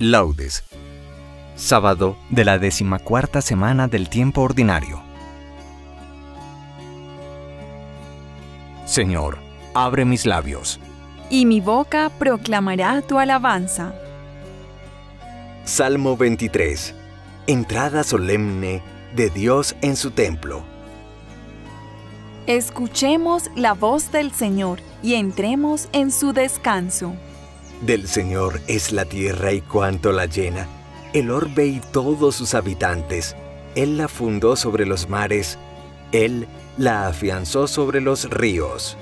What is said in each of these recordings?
Laudes. Sábado de la 14ª semana del tiempo ordinario. Señor, abre mis labios. Y mi boca proclamará tu alabanza. Salmo 23. Entrada solemne de Dios en su templo. Escuchemos la voz del Señor y entremos en su descanso. Del Señor es la tierra y cuanto la llena, el orbe y todos sus habitantes. Él la fundó sobre los mares, Él la afianzó sobre los ríos.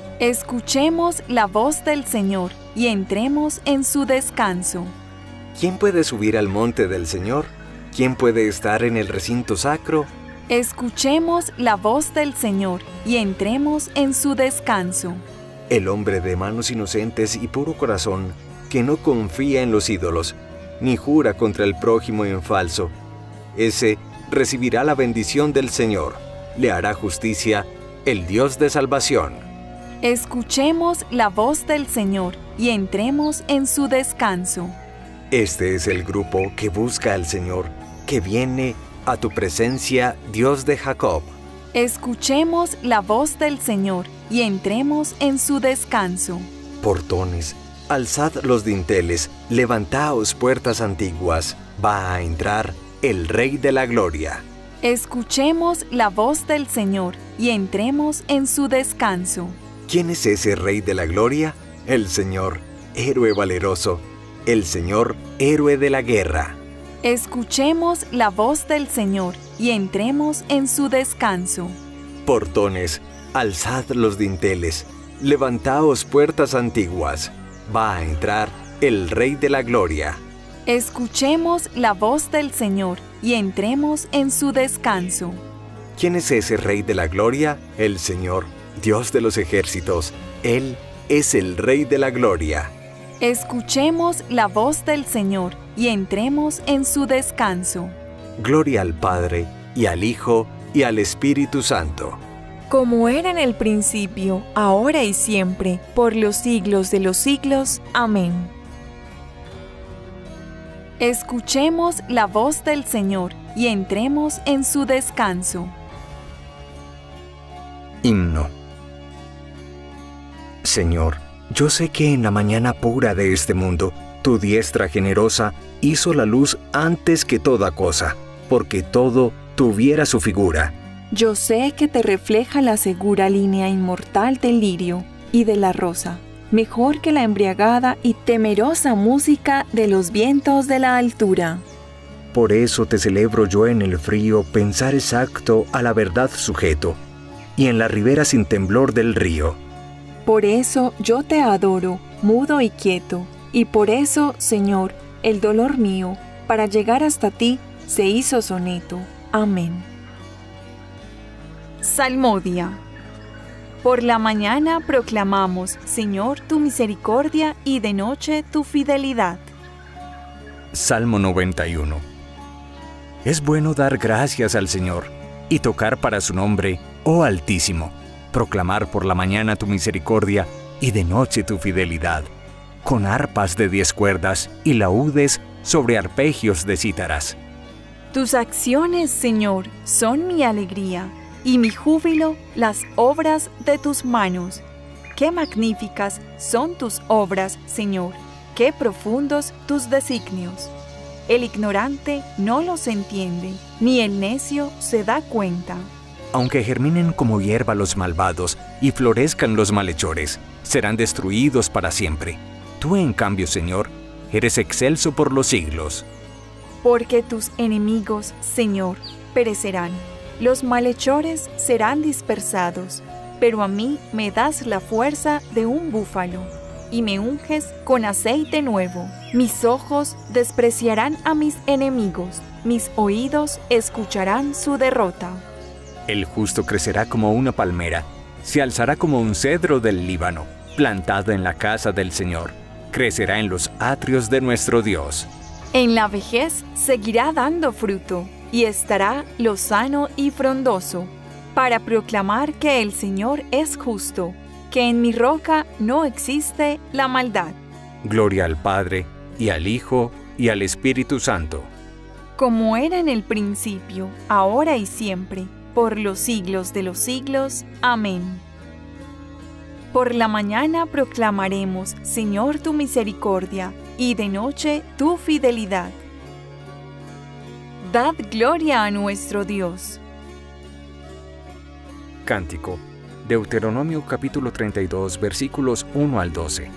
Escuchemos la voz del Señor y entremos en su descanso. ¿Quién puede subir al monte del Señor? ¿Quién puede estar en el recinto sacro? Escuchemos la voz del Señor y entremos en su descanso. El hombre de manos inocentes y puro corazón, que no confía en los ídolos, ni jura contra el prójimo en falso, ese recibirá la bendición del Señor, le hará justicia el Dios de salvación. Escuchemos la voz del Señor y entremos en su descanso. Este es el grupo que busca al Señor, que viene a tu presencia, Dios de Jacob. Escuchemos la voz del Señor y entremos en su descanso. Portones, alzad los dinteles, levantaos puertas antiguas, va a entrar el Rey de la Gloria. Escuchemos la voz del Señor y entremos en su descanso. ¿Quién es ese Rey de la Gloria? El Señor, héroe valeroso, el Señor, héroe de la guerra. Escuchemos la voz del Señor y entremos en su descanso. Portones, alzad los dinteles, levantaos puertas antiguas, va a entrar el Rey de la Gloria. Escuchemos la voz del Señor y entremos en su descanso. ¿Quién es ese Rey de la Gloria? El Señor, Dios de los ejércitos, Él es el Rey de la Gloria. Escuchemos la voz del Señor y entremos en su descanso. Gloria al Padre, y al Hijo, y al Espíritu Santo. Como era en el principio, ahora y siempre, por los siglos de los siglos. Amén. Escuchemos la voz del Señor y entremos en su descanso. Himno. Señor, yo sé que en la mañana pura de este mundo, tu diestra generosa hizo la luz antes que toda cosa, porque todo tuviera su figura. Yo sé que te refleja la segura línea inmortal del lirio y de la rosa, mejor que la embriagada y temerosa música de los vientos de la altura. Por eso te celebro yo en el frío pensar exacto a la verdad sujeto, y en la ribera sin temblor del río. Por eso yo te adoro, mudo y quieto, y por eso, Señor, el dolor mío, para llegar hasta ti, se hizo soneto. Amén. Salmodia. Por la mañana proclamamos, Señor, tu misericordia y de noche tu fidelidad. Salmo 91. Es bueno dar gracias al Señor y tocar para su nombre, oh Altísimo, proclamar por la mañana tu misericordia y de noche tu fidelidad, con arpas de 10 cuerdas y laúdes sobre arpegios de cítaras. Tus acciones, Señor, son mi alegría, y mi júbilo las obras de tus manos. Qué magníficas son tus obras, Señor, qué profundos tus designios. El ignorante no los entiende, ni el necio se da cuenta. Aunque germinen como hierba los malvados y florezcan los malhechores, serán destruidos para siempre. Tú, en cambio, Señor, eres excelso por los siglos. Porque tus enemigos, Señor, perecerán. Los malhechores serán dispersados, pero a mí me das la fuerza de un búfalo, y me unges con aceite nuevo. Mis ojos despreciarán a mis enemigos, mis oídos escucharán su derrota. El justo crecerá como una palmera, se alzará como un cedro del Líbano, plantado en la casa del Señor, crecerá en los atrios de nuestro Dios. En la vejez seguirá dando fruto, y estará lozano y frondoso, para proclamar que el Señor es justo, que en mi roca no existe la maldad. Gloria al Padre, y al Hijo, y al Espíritu Santo. Como era en el principio, ahora y siempre, por los siglos de los siglos. Amén. Por la mañana proclamaremos, Señor, tu misericordia, y de noche tu fidelidad. Dad gloria a nuestro Dios. Cántico. Deuteronomio capítulo 32, versículos 1 al 12.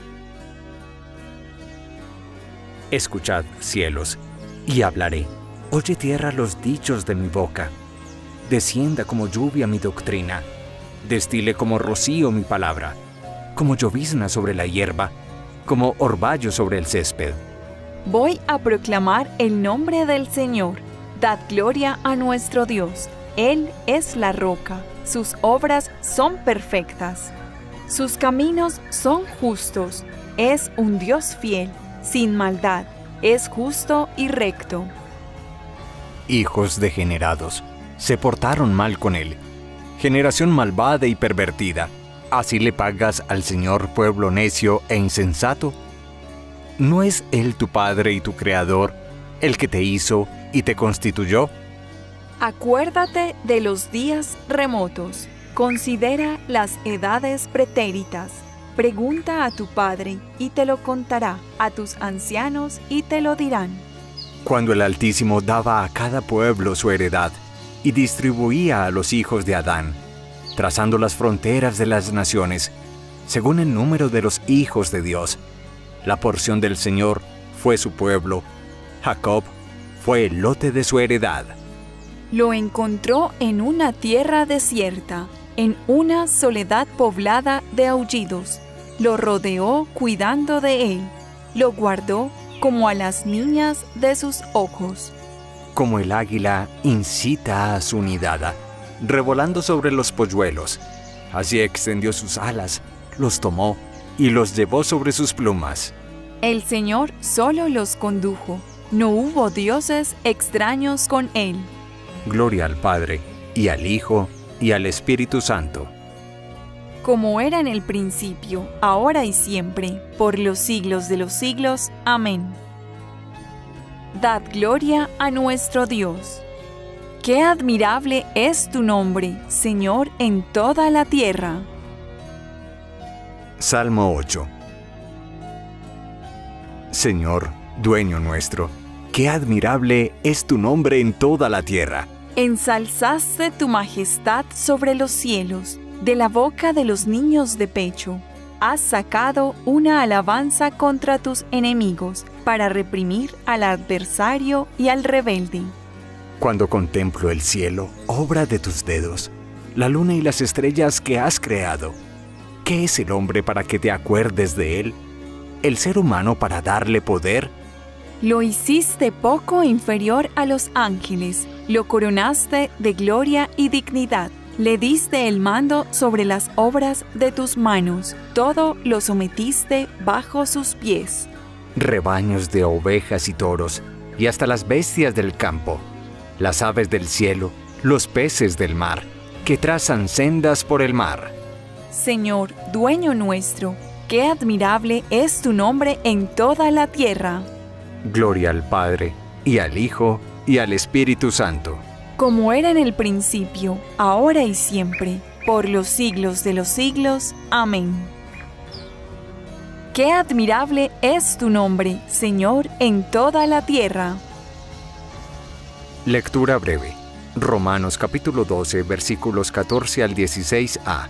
Escuchad, cielos, y hablaré. Oye tierra los dichos de mi boca. Descienda como lluvia mi doctrina. Destile como rocío mi palabra. Como llovizna sobre la hierba. Como orvallo sobre el césped. Voy a proclamar el nombre del Señor. Dad gloria a nuestro Dios. Él es la roca. Sus obras son perfectas. Sus caminos son justos. Es un Dios fiel, sin maldad. Es justo y recto. Hijos degenerados, se portaron mal con él. Generación malvada y pervertida, ¿así le pagas al Señor, pueblo necio e insensato? ¿No es Él tu Padre y tu Creador, el que te hizo y te constituyó? Acuérdate de los días remotos. Considera las edades pretéritas. Pregunta a tu padre y te lo contará, a tus ancianos y te lo dirán. Cuando el Altísimo daba a cada pueblo su heredad y distribuía a los hijos de Adán, trazando las fronteras de las naciones, según el número de los hijos de Dios, la porción del Señor fue su pueblo, Jacob fue el lote de su heredad. Lo encontró en una tierra desierta, en una soledad poblada de aullidos. Lo rodeó cuidando de él. Lo guardó como a las niñas de sus ojos. Como el águila incita a su nidada, revolando sobre los polluelos. Así extendió sus alas, los tomó y los llevó sobre sus plumas. El Señor solo los condujo. No hubo dioses extraños con él. Gloria al Padre, y al Hijo, y al Espíritu Santo. Como era en el principio, ahora y siempre, por los siglos de los siglos. Amén. Dad gloria a nuestro Dios. Qué admirable es tu nombre, Señor, en toda la tierra. Salmo 8. Señor, dueño nuestro, qué admirable es tu nombre en toda la tierra. Ensalzaste tu majestad sobre los cielos, de la boca de los niños de pecho. Has sacado una alabanza contra tus enemigos, para reprimir al adversario y al rebelde. Cuando contemplo el cielo, obra de tus dedos, la luna y las estrellas que has creado, ¿qué es el hombre para que te acuerdes de él? ¿El ser humano para darle poder? Lo hiciste poco inferior a los ángeles, lo coronaste de gloria y dignidad. Le diste el mando sobre las obras de tus manos, todo lo sometiste bajo sus pies. Rebaños de ovejas y toros, y hasta las bestias del campo, las aves del cielo, los peces del mar, que trazan sendas por el mar. Señor, dueño nuestro, qué admirable es tu nombre en toda la tierra. Gloria al Padre, y al Hijo, y al Espíritu Santo. Como era en el principio, ahora y siempre, por los siglos de los siglos. Amén. Qué admirable es tu nombre, Señor, en toda la tierra. Lectura breve. Romanos capítulo 12, versículos 14 al 16a.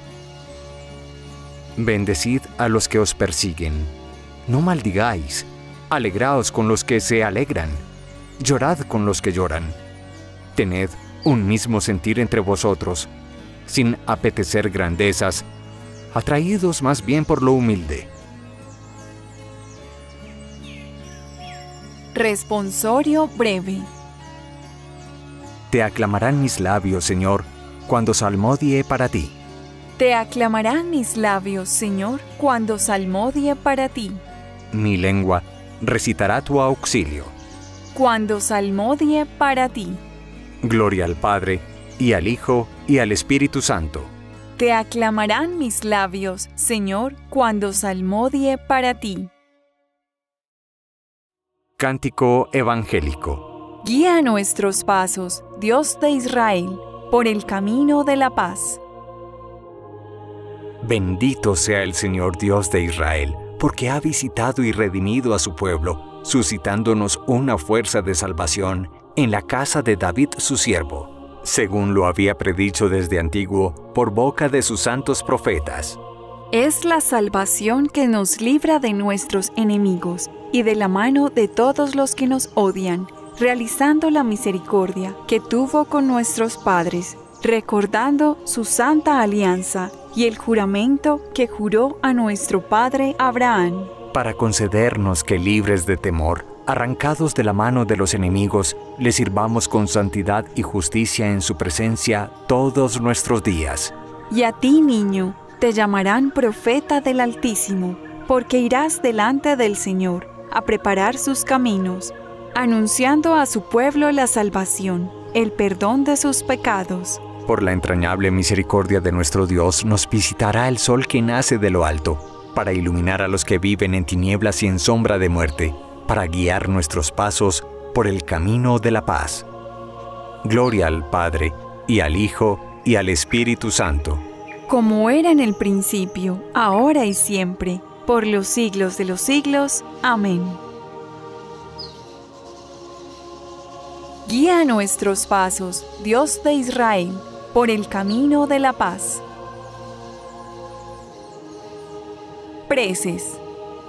Bendecid a los que os persiguen. No maldigáis. Alegraos con los que se alegran. Llorad con los que lloran. Tened un mismo sentir entre vosotros, sin apetecer grandezas, atraídos más bien por lo humilde. Responsorio breve. Te aclamarán mis labios, Señor, cuando salmodie para ti. Te aclamarán mis labios, Señor, cuando salmodie para ti. Mi lengua recitará tu auxilio. Cuando salmodie para ti. Gloria al Padre, y al Hijo, y al Espíritu Santo. Te aclamarán mis labios, Señor, cuando salmodie para ti. Cántico evangélico. Guía nuestros pasos, Dios de Israel, por el camino de la paz. Bendito sea el Señor Dios de Israel, porque ha visitado y redimido a su pueblo, suscitándonos una fuerza de salvación en la casa de David su siervo, según lo había predicho desde antiguo por boca de sus santos profetas. Es la salvación que nos libra de nuestros enemigos y de la mano de todos los que nos odian, realizando la misericordia que tuvo con nuestros padres, recordando su santa alianza y el juramento que juró a nuestro padre Abraham, para concedernos que, libres de temor, arrancados de la mano de los enemigos, le sirvamos con santidad y justicia en su presencia todos nuestros días. Y a ti, niño, te llamarán profeta del Altísimo, porque irás delante del Señor a preparar sus caminos, anunciando a su pueblo la salvación, el perdón de sus pecados. Por la entrañable misericordia de nuestro Dios nos visitará el sol que nace de lo alto, para iluminar a los que viven en tinieblas y en sombra de muerte, para guiar nuestros pasos por el camino de la paz. Gloria al Padre, y al Hijo, y al Espíritu Santo. Como era en el principio, ahora y siempre, por los siglos de los siglos. Amén. Guía nuestros pasos, Dios de Israel, por el camino de la paz. Preces.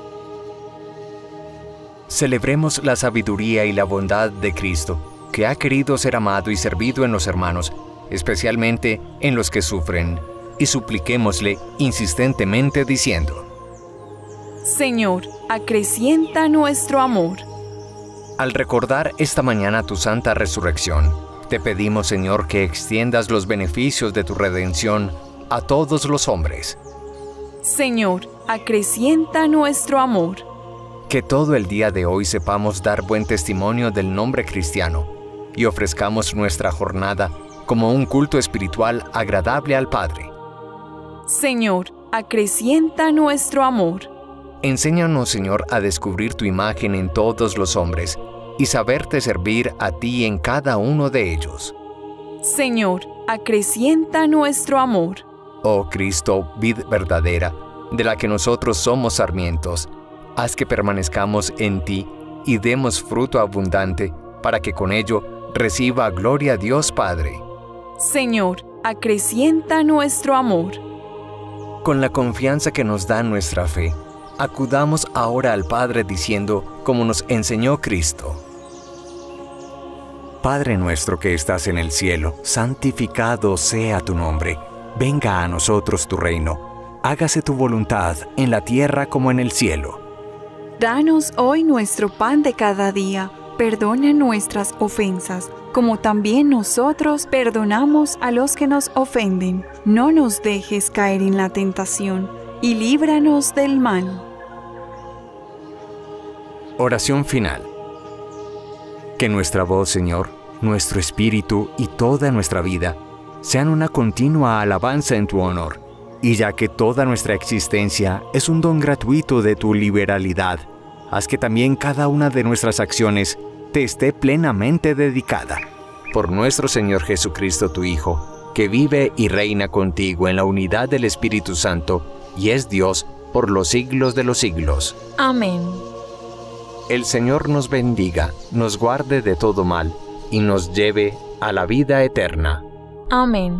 Celebremos la sabiduría y la bondad de Cristo, que ha querido ser amado y servido en los hermanos, especialmente en los que sufren, y supliquémosle insistentemente diciendo: Señor, acrecienta nuestro amor. Al recordar esta mañana tu santa resurrección, te pedimos, Señor, que extiendas los beneficios de tu redención a todos los hombres. Señor, acrecienta nuestro amor. Que todo el día de hoy sepamos dar buen testimonio del nombre cristiano y ofrezcamos nuestra jornada como un culto espiritual agradable al Padre. Señor, acrecienta nuestro amor. Enséñanos, Señor, a descubrir tu imagen en todos los hombres y saberte servir a ti en cada uno de ellos. Señor, acrecienta nuestro amor. Oh Cristo, vid verdadera, de la que nosotros somos sarmientos, haz que permanezcamos en ti y demos fruto abundante, para que con ello reciba gloria a Dios Padre. Señor, acrecienta nuestro amor. Con la confianza que nos da nuestra fe, acudamos ahora al Padre diciendo, como nos enseñó Cristo: Padre nuestro que estás en el cielo, santificado sea tu nombre. Venga a nosotros tu reino. Hágase tu voluntad en la tierra como en el cielo. Danos hoy nuestro pan de cada día. Perdona nuestras ofensas, como también nosotros perdonamos a los que nos ofenden. No nos dejes caer en la tentación, y líbranos del mal. Oración final. Que nuestra voz, Señor, nuestro espíritu y toda nuestra vida sean una continua alabanza en tu honor, y ya que toda nuestra existencia es un don gratuito de tu liberalidad, haz que también cada una de nuestras acciones te esté plenamente dedicada. Por nuestro Señor Jesucristo, tu Hijo, que vive y reina contigo en la unidad del Espíritu Santo, y es Dios por los siglos de los siglos. Amén. El Señor nos bendiga, nos guarde de todo mal, y nos lleve a la vida eterna. Amén.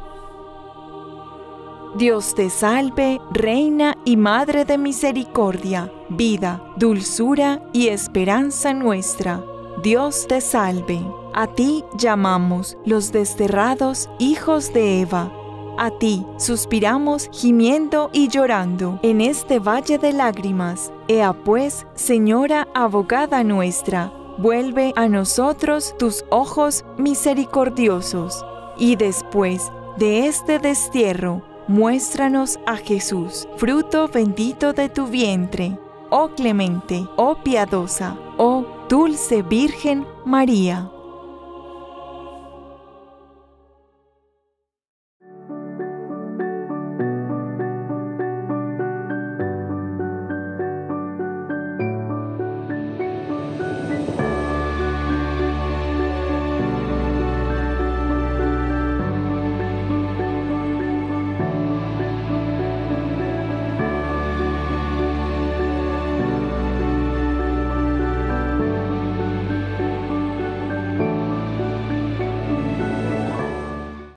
Dios te salve, Reina y Madre de misericordia, vida, dulzura y esperanza nuestra. Dios te salve. A ti llamamos los desterrados hijos de Eva. A ti suspiramos gimiendo y llorando en este valle de lágrimas. Ea pues, Señora abogada nuestra, vuelve a nosotros tus ojos misericordiosos. Y después de este destierro, muéstranos a Jesús, fruto bendito de tu vientre. Oh clemente, oh piadosa, oh dulce Virgen María.